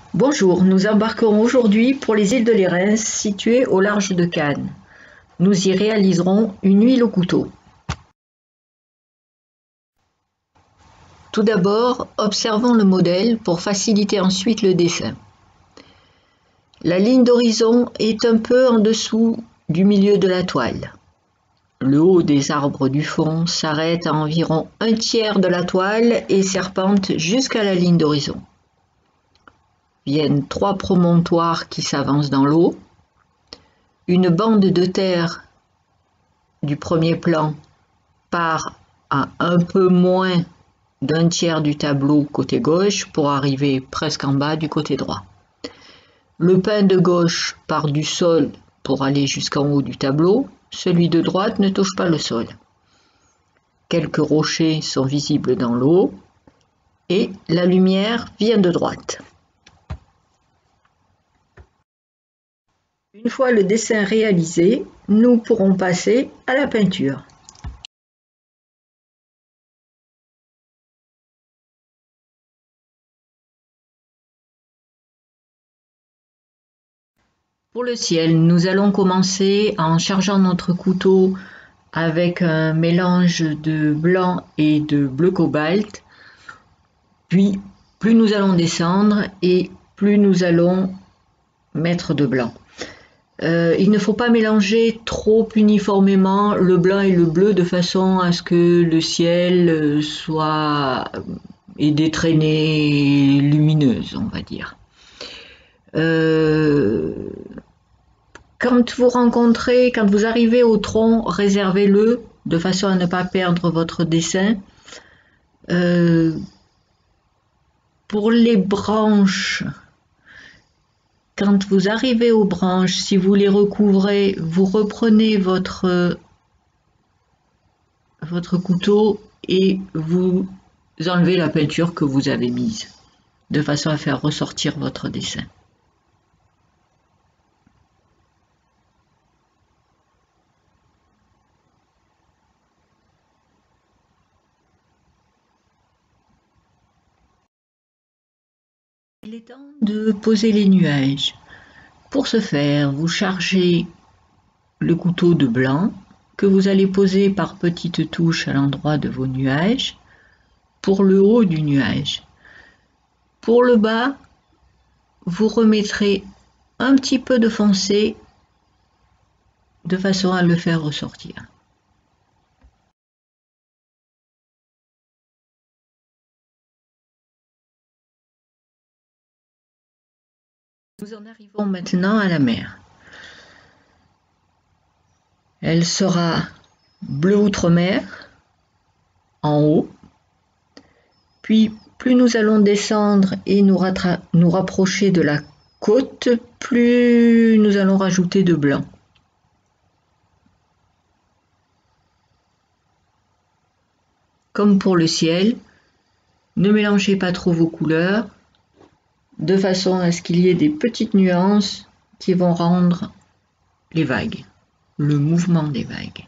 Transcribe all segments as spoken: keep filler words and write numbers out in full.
Bonjour, nous embarquerons aujourd'hui pour les îles de Lérins, situées au large de Cannes. Nous y réaliserons une huile au couteau. Tout d'abord, observons le modèle pour faciliter ensuite le dessin. La ligne d'horizon est un peu en dessous du milieu de la toile. Le haut des arbres du fond s'arrête à environ un tiers de la toile et serpente jusqu'à la ligne d'horizon. Viennent trois promontoires qui s'avancent dans l'eau. Une bande de terre du premier plan part à un peu moins d'un tiers du tableau côté gauche pour arriver presque en bas du côté droit. Le pin de gauche part du sol pour aller jusqu'en haut du tableau, celui de droite ne touche pas le sol. Quelques rochers sont visibles dans l'eau et la lumière vient de droite. Une fois le dessin réalisé, nous pourrons passer à la peinture. Pour le ciel, nous allons commencer en chargeant notre couteau avec un mélange de blanc et de bleu cobalt. Puis, plus nous allons descendre et plus nous allons mettre de blanc. Euh, il ne faut pas mélanger trop uniformément le blanc et le bleu de façon à ce que le ciel soit ait des traînées lumineuses, on va dire. Euh, Quand vous rencontrez, quand vous arrivez au tronc, réservez-le de façon à ne pas perdre votre dessin. Euh, pour les branches, quand vous arrivez aux branches, si vous les recouvrez, vous reprenez votre, votre couteau et vous enlevez la peinture que vous avez mise, de façon à faire ressortir votre dessin. Il est temps de poser les nuages. Pour ce faire, vous chargez le couteau de blanc que vous allez poser par petites touches à l'endroit de vos nuages pour le haut du nuage. Pour le bas, vous remettrez un petit peu de foncé de façon à le faire ressortir. Nous en arrivons maintenant à la mer. Elle sera bleu outre-mer en haut, puis plus nous allons descendre et nous, nous rapprocher de la côte, plus nous allons rajouter de blanc. Comme pour le ciel, ne mélangez pas trop vos couleurs, de façon à ce qu'il y ait des petites nuances qui vont rendre les vagues, le mouvement des vagues.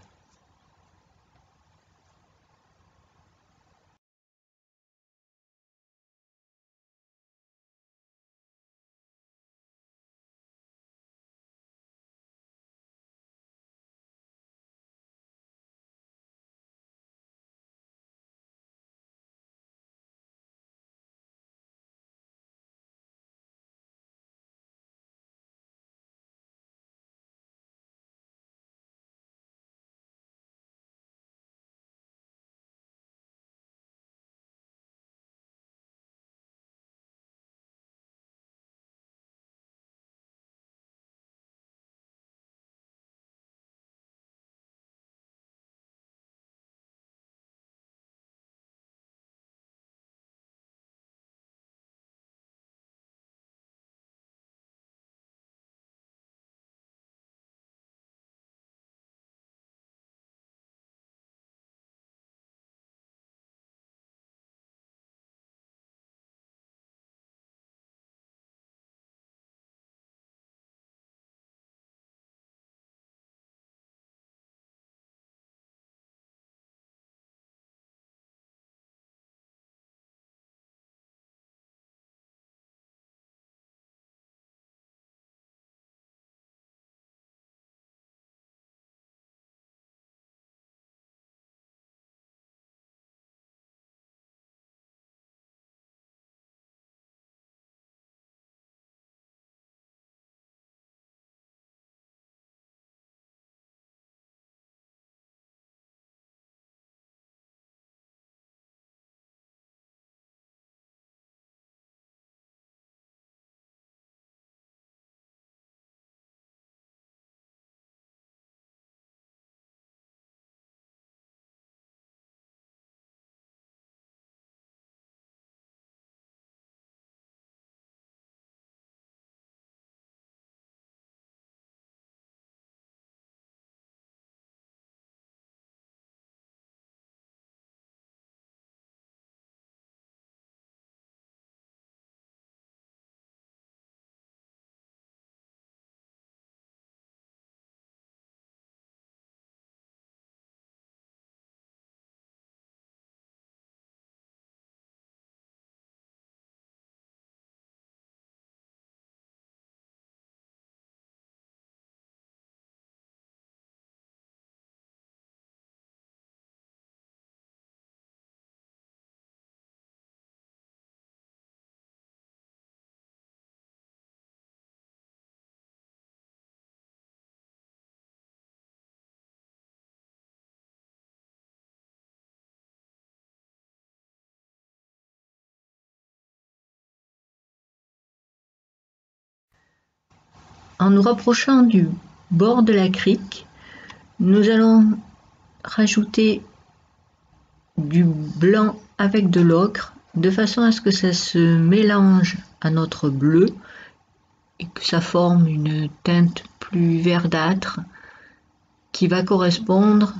en nous rapprochant du bord de la crique, nous allons rajouter du blanc avec de l'ocre de façon à ce que ça se mélange à notre bleu et que ça forme une teinte plus verdâtre qui va correspondre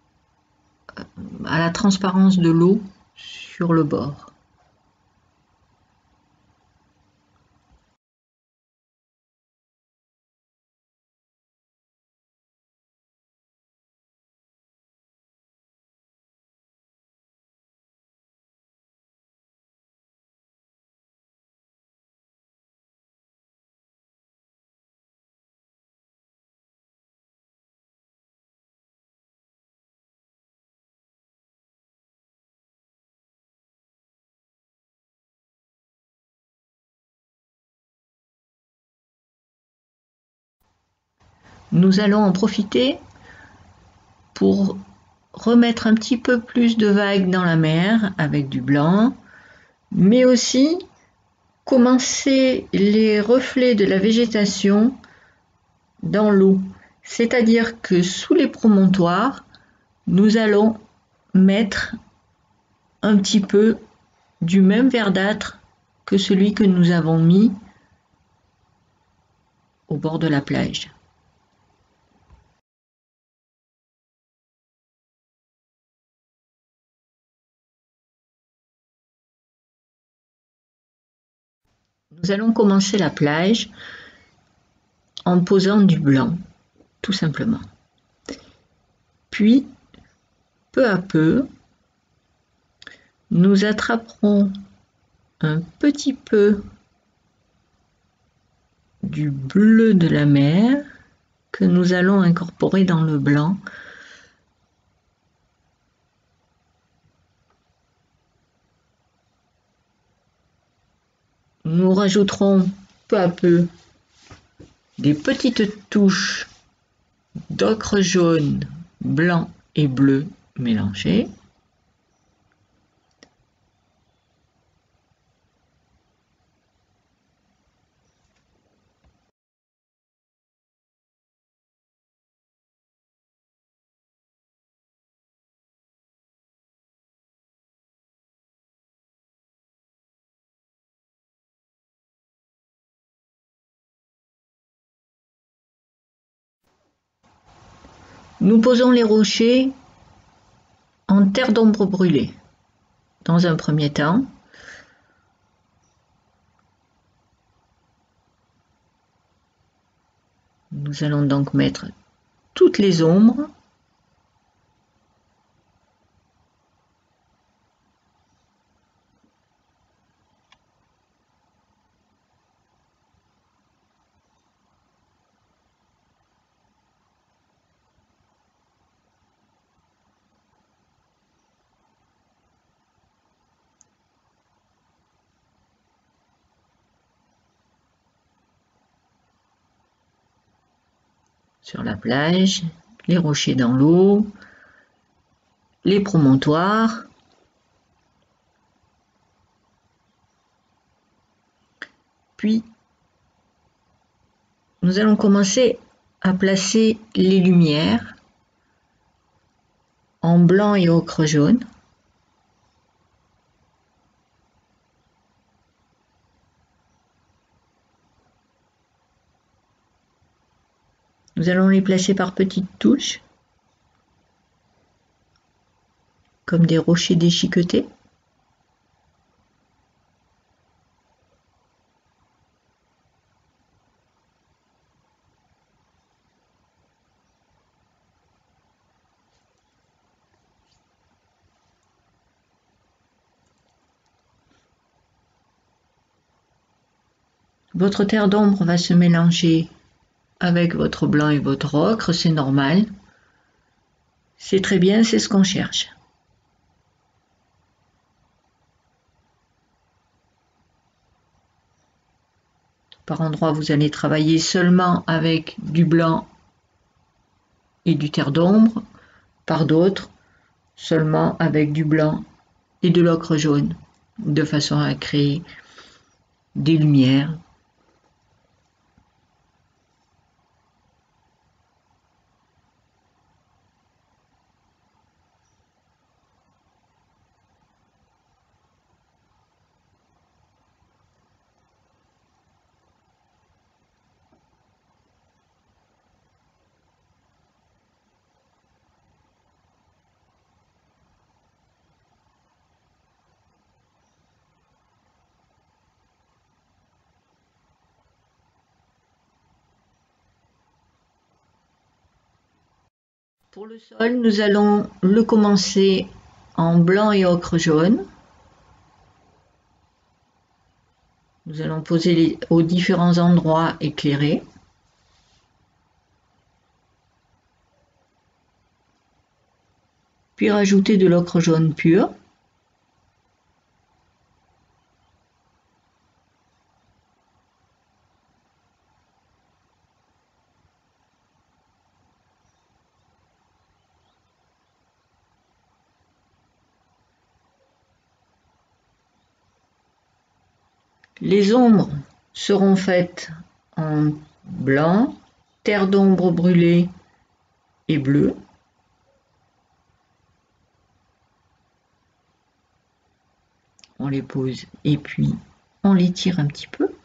à la transparence de l'eau sur le bord. Nous allons en profiter pour remettre un petit peu plus de vagues dans la mer avec du blanc, mais aussi commencer les reflets de la végétation dans l'eau. C'est-à-dire que sous les promontoires, nous allons mettre un petit peu du même verdâtre que celui que nous avons mis au bord de la plage. Nous allons commencer la plage en posant du blanc, tout simplement. Puis, peu à peu, nous attraperons un petit peu du bleu de la mer que nous allons incorporer dans le blanc. Nous rajouterons peu à peu des petites touches d'ocre jaune, blanc et bleu mélangés. Nous posons les rochers en terre d'ombre brûlée. Dans un premier temps, nous allons donc mettre toutes les ombres. Sur la plage, les rochers dans l'eau, les promontoires. Puis, nous allons commencer à placer les lumières en blanc et ocre jaune. Nous allons les placer par petites touches, comme des rochers déchiquetés. Votre terre d'ombre va se mélanger avec votre blanc et votre ocre, c'est normal. C'est très bien, c'est ce qu'on cherche. Par endroits, vous allez travailler seulement avec du blanc et du terre d'ombre. Par d'autres, seulement avec du blanc et de l'ocre jaune, de façon à créer des lumières. Pour le sol, nous allons le commencer en blanc et ocre jaune. Nous allons poser les, aux différents endroits éclairés. Puis rajouter de l'ocre jaune pur. Les ombres seront faites en blanc, terre d'ombre brûlée et bleu. On les pose et puis on les tire un petit peu.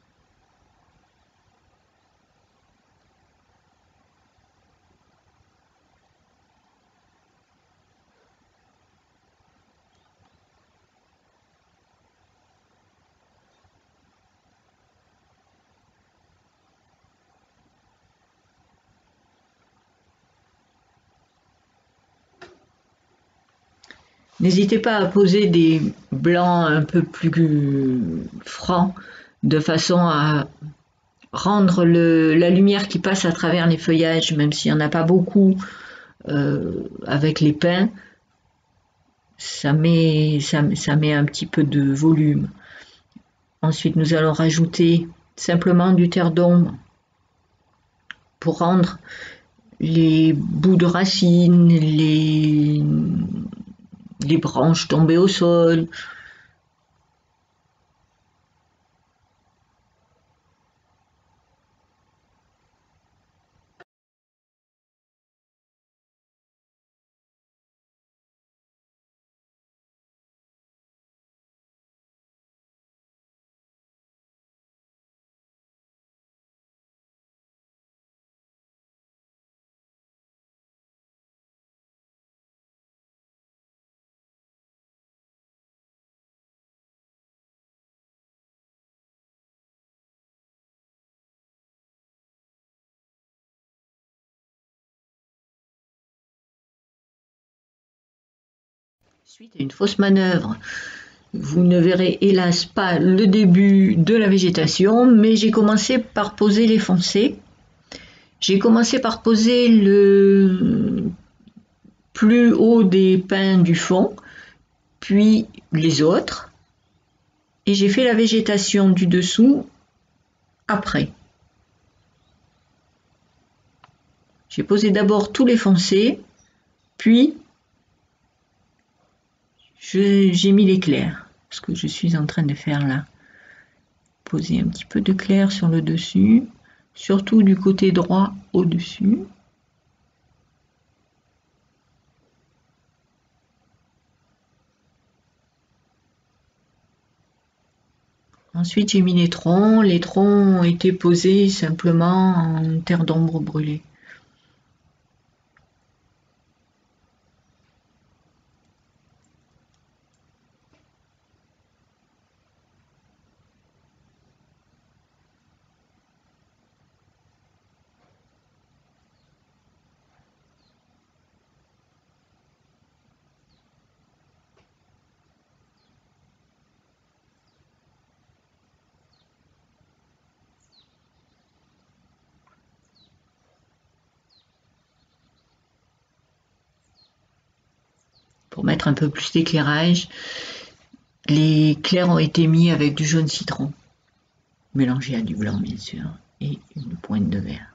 N'hésitez pas à poser des blancs un peu plus francs de façon à rendre le, la lumière qui passe à travers les feuillages, même s'il n'y en a pas beaucoup euh, avec les pins, ça met, ça, ça met un petit peu de volume. Ensuite, nous allons rajouter simplement du terre d'ombre pour rendre les bouts de racines, les, les branches tombées au sol. Suite à une fausse manœuvre, vous ne verrez hélas pas le début de la végétation, mais j'ai commencé par poser les foncés. J'ai commencé par poser le plus haut des pins du fond, puis les autres, et j'ai fait la végétation du dessous après. J'ai posé d'abord tous les foncés, puis j'ai mis les clairs, ce que je suis en train de faire là. Poser un petit peu de clair sur le dessus, surtout du côté droit au-dessus. Ensuite, j'ai mis les troncs. Les troncs ont été posés simplement en terre d'ombre brûlée. Pour mettre un peu plus d'éclairage, les clairs ont été mis avec du jaune citron, mélangé à du blanc bien sûr, et une pointe de vert.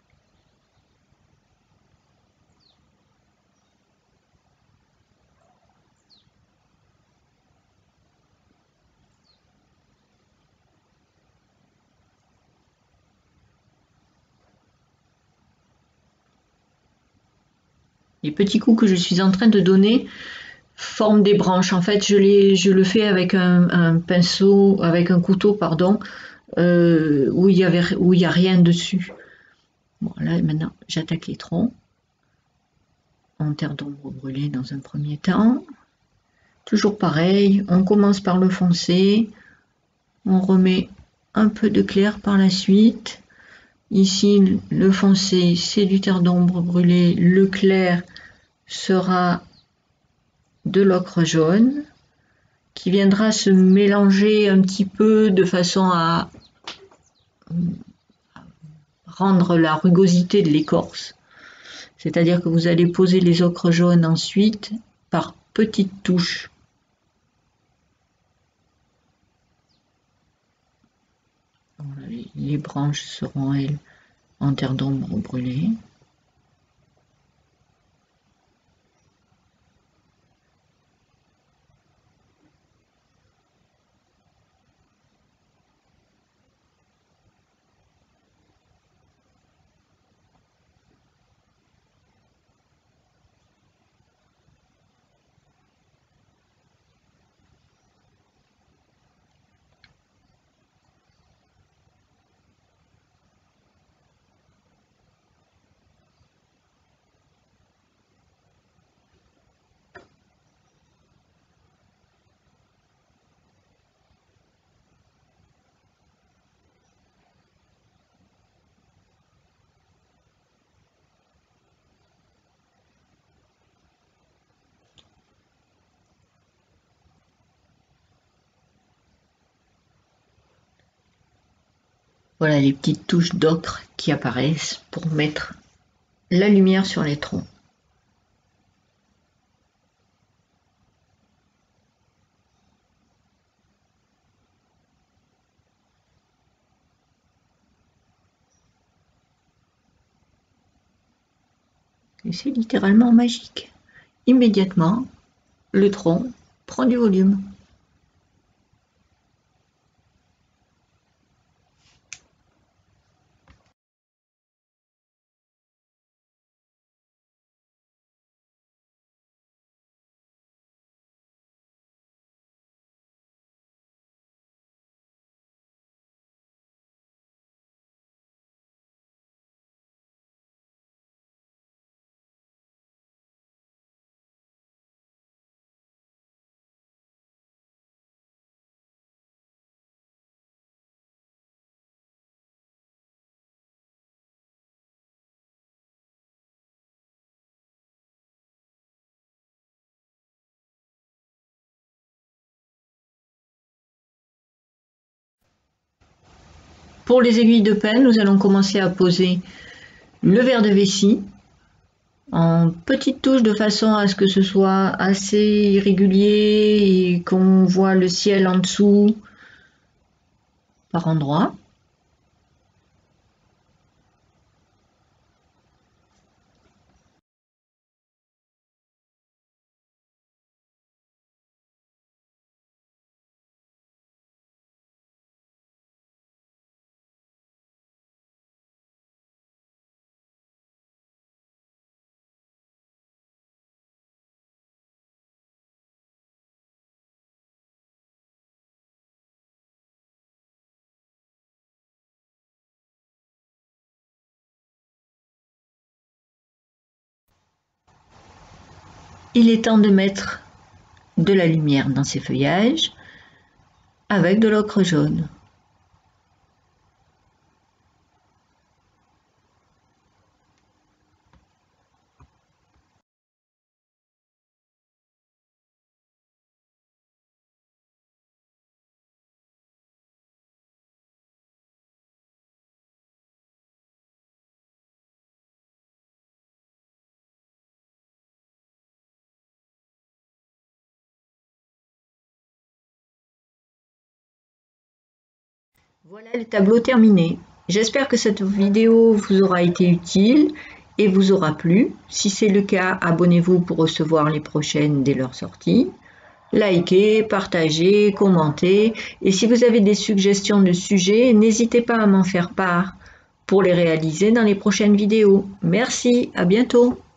Les petits coups que je suis en train de donner forment des branches. En fait, je, les, je le fais avec un, un pinceau, avec un couteau, pardon, euh, où il y avait, où il y a rien dessus. Bon, là maintenant, j'attaque les troncs en terre d'ombre brûlée dans un premier temps. Toujours pareil, on commence par le foncé, on remet un peu de clair par la suite. Ici, le foncé, c'est du terre d'ombre brûlé. Le clair sera de l'ocre jaune qui viendra se mélanger un petit peu de façon à rendre la rugosité de l'écorce. C'est-à-dire que vous allez poser les ocres jaunes ensuite par petites touches. Les branches seront, elles, en terre d'ombre brûlée. Voilà les petites touches d'ocre qui apparaissent pour mettre la lumière sur les troncs. Et c'est littéralement magique. Immédiatement, le tronc prend du volume. Pour les aiguilles de pelle, nous allons commencer à poser le verre de vessie en petites touches de façon à ce que ce soit assez irrégulier et qu'on voit le ciel en dessous par endroits. Il est temps de mettre de la lumière dans ces feuillages avec de l'ocre jaune. Voilà le tableau terminé. J'espère que cette vidéo vous aura été utile et vous aura plu. Si c'est le cas, abonnez-vous pour recevoir les prochaines dès leur sortie. Likez, partagez, commentez. Et si vous avez des suggestions de sujets, n'hésitez pas à m'en faire part pour les réaliser dans les prochaines vidéos. Merci, à bientôt.